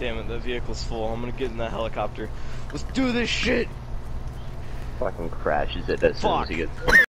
damn it, the vehicle's full. I'm gonna get in that helicopter. Let's do this shit! Fucking crashes it as soon as he gets